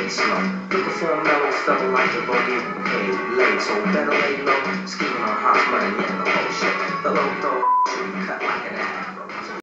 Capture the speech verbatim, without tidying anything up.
slow. Looking for a mellow fellow like the bogey. Hey, late, so better lay low. Scheming on hot money and the whole shit. The low,